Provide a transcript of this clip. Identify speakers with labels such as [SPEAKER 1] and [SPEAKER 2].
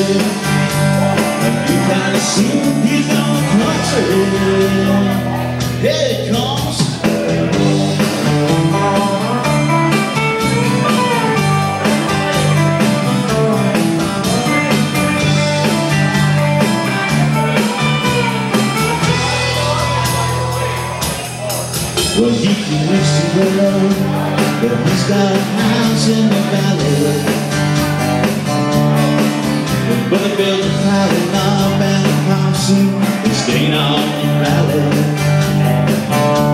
[SPEAKER 1] country, and pretty soon he's gonna country. Here it comes. Well, he can reach the road, but he's got a house in the valley. But the building's piling up and the house is staying on the valley.